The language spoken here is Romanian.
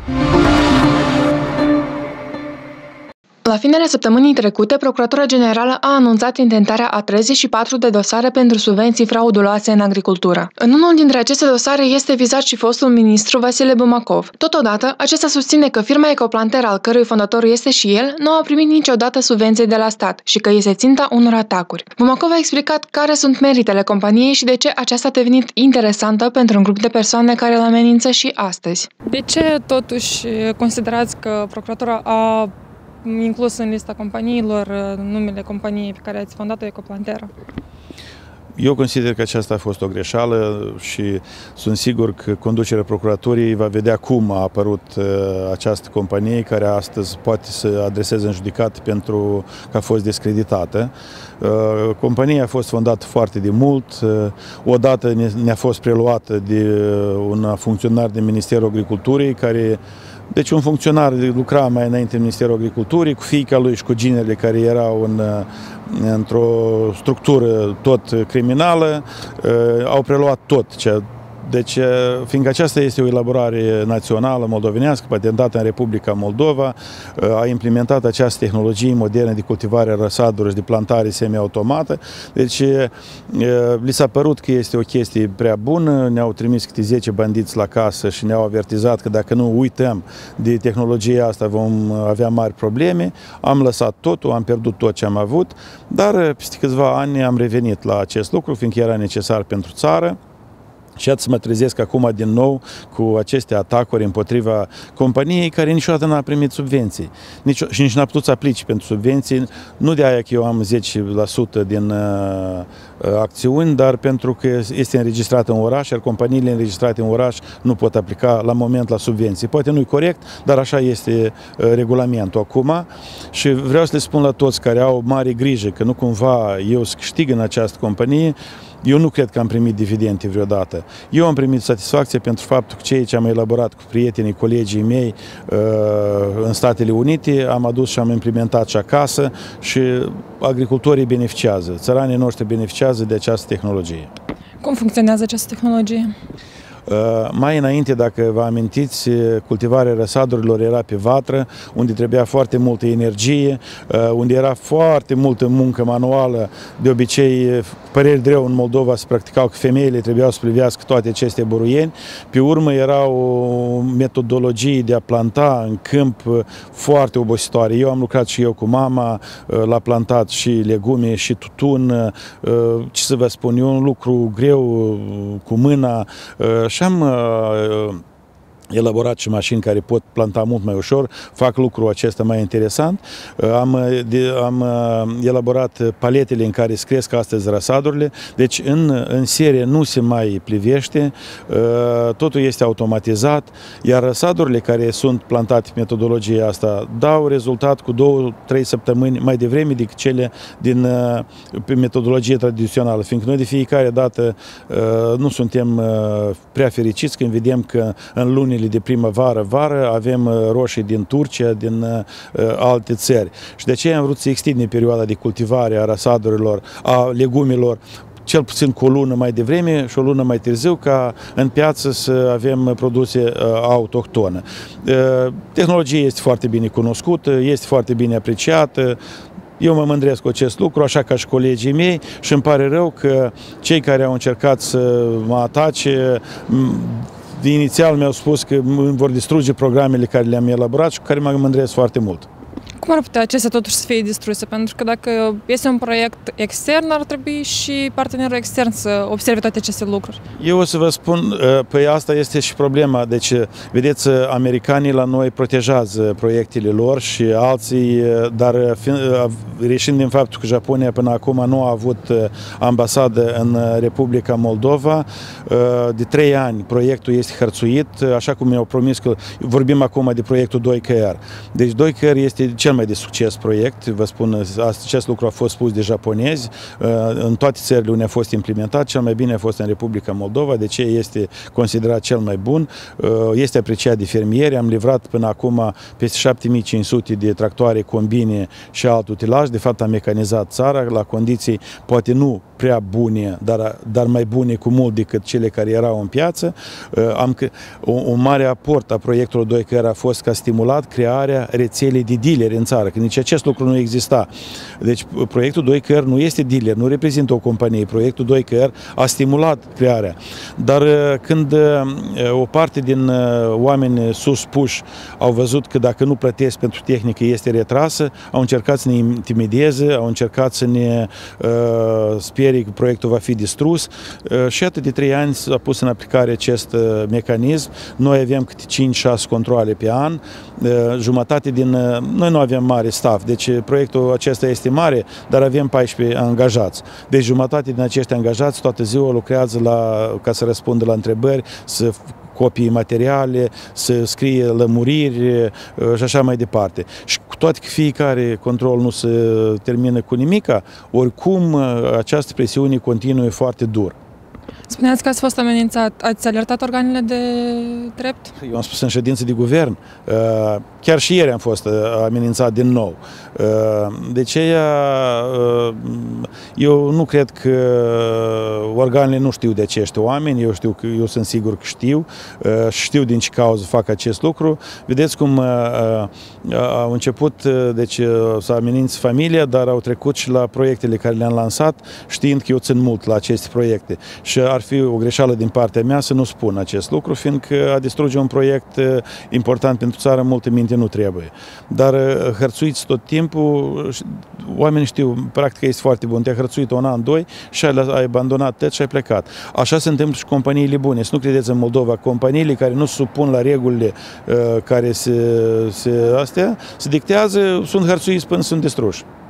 La finele săptămânii trecute, Procuratura Generală a anunțat intentarea a 34 de dosare pentru subvenții frauduloase în agricultură. În unul dintre aceste dosare este vizat și fostul ministru Vasile Bumakov. Totodată, acesta susține că firma Ecoplanter, al cărui fondator este și el, nu a primit niciodată subvenții de la stat și că este ținta unor atacuri. Bumakov a explicat care sunt meritele companiei și de ce aceasta a devenit interesantă pentru un grup de persoane care îl amenință și astăzi. De ce totuși considerați că Procuratura a inclus în lista companiilor numele companiei pe care ați fondat-o, Ecoplanter? Eu consider că aceasta a fost o greșeală și sunt sigur că conducerea procuraturii va vedea cum a apărut această companie care astăzi poate să adreseze în judecată pentru că a fost discreditată. Compania a fost fondată foarte de mult, odată ne-a fost preluată de un funcționar din Ministerul Agriculturii care... Deci un funcționar lucra mai înainte în Ministerul Agriculturii, cu fiica lui și cu ginele care erau într-o structură tot criminală, au preluat tot ce... Deci, fiindcă aceasta este o elaborare națională moldovenească, patentată în Republica Moldova, a implementat această tehnologie modernă de cultivare a răsadurilor și de plantare semi-automată. Deci, li s-a părut că este o chestie prea bună, ne-au trimis câte 10 bandiți la casă și ne-au avertizat că dacă nu uităm de tehnologia asta vom avea mari probleme. Am lăsat totul, am pierdut tot ce am avut, dar peste câțiva ani am revenit la acest lucru, fiindcă era necesar pentru țară. Și iată să mă trezesc acum din nou cu aceste atacuri împotriva companiei care niciodată n-a primit subvenții. Și nici n-a putut să aplice pentru subvenții. Nu de aia că eu am 10% din acțiuni, dar pentru că este înregistrată în oraș, iar companiile înregistrate în oraș nu pot aplica la moment la subvenții. Poate nu e corect, dar așa este regulamentul acum. Și vreau să le spun la toți care au mare grijă că nu cumva eu să câștig în această companie. Eu nu cred că am primit dividende vreodată. Eu am primit satisfacție pentru faptul că ceea ce am elaborat cu prietenii, colegii mei în Statele Unite, am adus și am implementat și acasă și agricultorii beneficiază, țăranii noștri beneficiază de această tehnologie. Cum funcționează această tehnologie? Mai înainte, dacă vă amintiți, cultivarea răsadurilor era pe vatră, unde trebuia foarte multă energie, unde era foarte multă muncă manuală. De obicei, păreri greu în Moldova se practicau că femeile trebuiau să plivească toate aceste buruieni. Pe urmă era o metodologie de a planta în câmp foarte obositoare. Eu am lucrat și eu cu mama, l-a plantat și legume și tutun. Ce să vă spun, e un lucru greu cu mâna. Și am elaborat și mașini care pot planta mult mai ușor, fac lucrul acesta mai interesant. Am elaborat paletele în care se cresc astăzi răsadurile, deci în serie nu se mai plivește, totul este automatizat, iar răsadurile care sunt plantate pe metodologia asta dau rezultat cu 2-3 săptămâni mai devreme decât cele pe metodologie tradițională, fiindcă noi de fiecare dată nu suntem prea fericiți când vedem că în lunile de primăvară-vară avem roșii din Turcia, din alte țări. Și de aceea am vrut să extindem perioada de cultivare a răsadurilor, a legumelor, cel puțin cu o lună mai devreme și o lună mai târziu, ca în piață să avem produse autohtone. Tehnologia este foarte bine cunoscută, este foarte bine apreciată. Eu mă mândresc cu acest lucru, așa ca și colegii mei, și îmi pare rău că cei care au încercat să mă atace inițial mi-au spus că vor distruge programele care le-am elaborat și cu care mă mândresc foarte mult. Cum ar putea acestea totuși să fie distruse? Pentru că dacă este un proiect extern, ar trebui și partenerul extern să observe toate aceste lucruri. Eu o să vă spun, păi asta este și problema. Deci, vedeți, americanii la noi protejează proiectele lor și alții, dar reșind din faptul că Japonia până acum nu a avut ambasadă în Republica Moldova, de 3 ani proiectul este hărțuit, așa cum mi-au promis că vorbim acum de proiectul 2KR. Deci 2KR este cel cel mai de succes proiect, vă spun, acest lucru a fost spus de japonezi, în toate țările unde a fost implementat, cel mai bine a fost în Republica Moldova, de ce este considerat cel mai bun, este apreciat de fermieri, am livrat până acum peste 7500 de tractoare, combine și alt utilaj, de fapt am mecanizat țara la condiții poate nu prea bune, dar mai bune cu mult decât cele care erau în piață. Un mare aport a proiectului 2 CR a fost că a stimulat crearea rețelei de dealeri în țară, că nici acest lucru nu exista. Deci proiectul 2 CR nu este dealer, nu reprezintă o companie. Proiectul 2 CR a stimulat crearea. Dar când o parte din oameni suspuși au văzut că dacă nu plătesc pentru tehnică este retrasă, au încercat să ne intimideze, au încercat să ne sperie că proiectul va fi distrus și atât de 3 ani s-a pus în aplicare acest mecanism. Noi avem câte 5-6 controale pe an, jumătate din... Noi nu avem mare staff, deci proiectul acesta este mare, dar avem 14 angajați. Deci jumătate din acești angajați toată ziua lucrează ca să răspundă la întrebări, să copii materiale, să scrie lămuriri și așa mai departe. Și cu toate că fiecare control nu se termină cu nimica, oricum această presiune continuă foarte dur. Spuneați că ați fost amenințat. Ați alertat organele de drept? Eu am spus în ședință de guvern. Chiar și ieri am fost amenințat din nou. De aceea, eu nu cred că organele nu știu de acești oameni. Eu sunt sigur că știu. Știu din ce cauză fac acest lucru. Vedeți cum au început deci, să amenințe familia, dar au trecut și la proiectele care le-am lansat, știind că eu țin mult la aceste proiecte. Și ar fi o greșeală din partea mea să nu spun acest lucru, fiindcă a distruge un proiect important pentru țară, multă minte nu trebuie. Dar hărțuiți tot timpul, oamenii știu, practica este foarte bună, te-ai hărțuit un an, 2 și ai abandonat tot și ai plecat. Așa se întâmplă și companiile bune. Să nu credeți în Moldova, companiile care nu se supun la regulile care se dictează, sunt hărțuiți până sunt distruși.